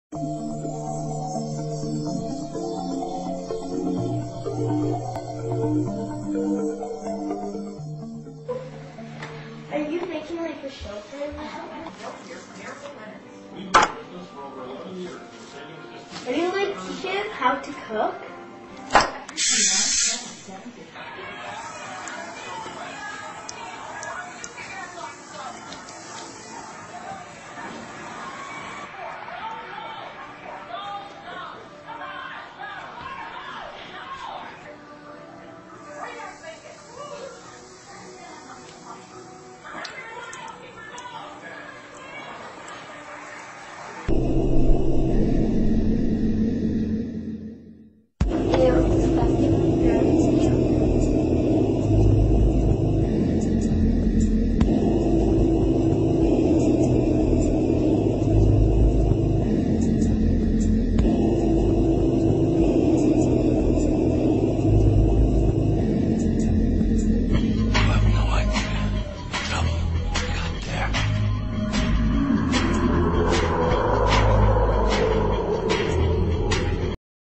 Are you making like a show for him now? Are you like teaching him how to cook?